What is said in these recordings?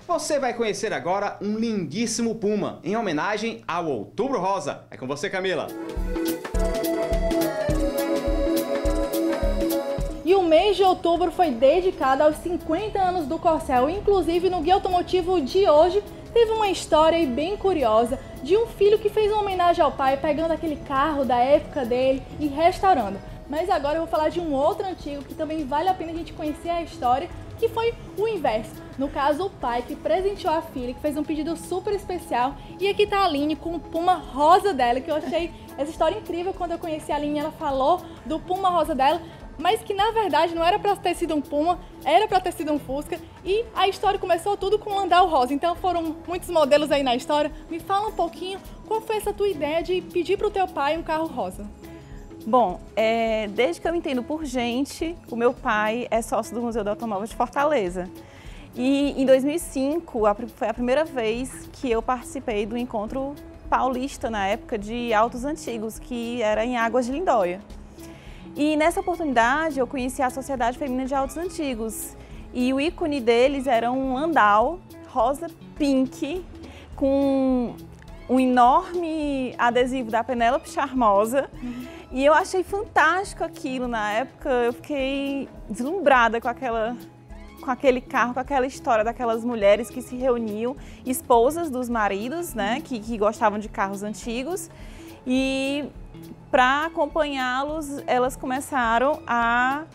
Você vai conhecer agora um lindíssimo Puma, em homenagem ao Outubro Rosa. É com você, Camila. E o mês de outubro foi dedicado aos 50 anos do Corcel. Inclusive, no Guia Automotivo de hoje, teve uma história aí bem curiosa de um filho que fez uma homenagem ao pai, pegando aquele carro da época dele e restaurando. Mas agora eu vou falar de um outro antigo que também vale a pena a gente conhecer a história, que foi o inverso. No caso, o pai que presenteou a filha, que fez um pedido super especial. E aqui tá a Aline com o Puma rosa dela, que eu achei essa história incrível. Quando eu conheci a Aline, ela falou do Puma rosa dela, mas que na verdade não era para ter sido um Puma, era para ter sido um Fusca. E a história começou tudo com o Landau rosa, então foram muitos modelos aí na história. Me fala um pouquinho, qual foi essa tua ideia de pedir para o teu pai um carro rosa? Bom, desde que eu me entendo por gente, o meu pai é sócio do Museu do Automóvel de Fortaleza. E em 2005 foi a primeira vez que eu participei do encontro paulista, na época, de autos antigos, que era em Águas de Lindóia. E nessa oportunidade eu conheci a Sociedade Feminina de Autos Antigos. E o ícone deles era um Landau rosa pink, com um enorme adesivo da Penélope Charmosa. E eu achei fantástico aquilo na época, eu fiquei deslumbrada com aquele carro, com aquela história daquelas mulheres que se reuniam, esposas dos maridos, né, que gostavam de carros antigos. E para acompanhá-los, elas começaram a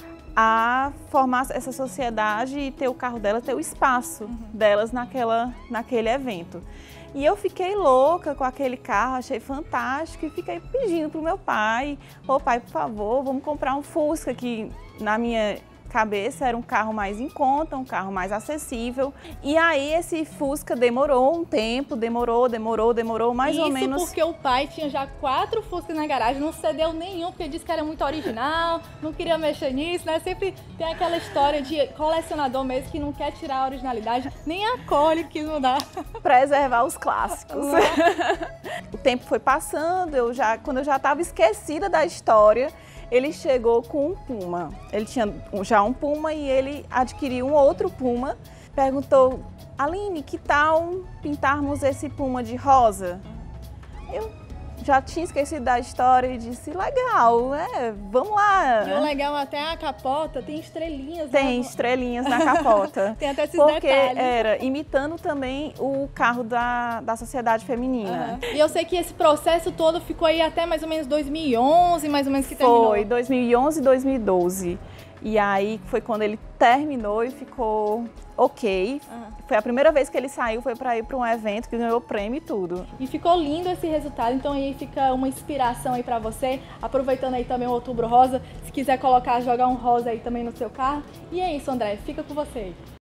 formar essa sociedade e ter o carro delas, ter o espaço delas naquele evento. E eu fiquei louca com aquele carro, achei fantástico e fiquei pedindo para o meu pai, ô pai, por favor, vamos comprar um Fusca, que na minha cabeça era um carro mais em conta, um carro mais acessível. E aí esse Fusca demorou um tempo, demorou mais ou menos. Isso porque o pai tinha já 4 Fuscas na garagem, não cedeu nenhum, porque disse que era muito original, não queria mexer nisso, né? Sempre tem aquela história de colecionador mesmo que não quer tirar a originalidade, nem a cor ele quis mudar. Preservar os clássicos. O tempo foi passando, quando eu já estava esquecida da história, ele chegou com um Puma. Ele tinha já um Puma e ele adquiriu um outro Puma. Perguntou, Aline, que tal pintarmos esse Puma de rosa? Eu já tinha esquecido da história e disse, legal, vamos lá. E o legal, até a capota tem estrelinhas. Tem estrelinhas na capota. Tem até esses porque detalhes. Era imitando também o carro da Sociedade Feminina. E eu sei que esse processo todo ficou aí até mais ou menos 2011, mais ou menos que terminou. Foi, 2011 e 2012. E aí foi quando ele terminou e ficou ok. Foi a primeira vez que ele saiu, foi para ir para um evento que ganhou prêmio e tudo. E ficou lindo esse resultado, então aí fica uma inspiração aí para você, aproveitando aí também o Outubro Rosa, se quiser jogar um rosa aí também no seu carro. E é isso, André, fica com você aí.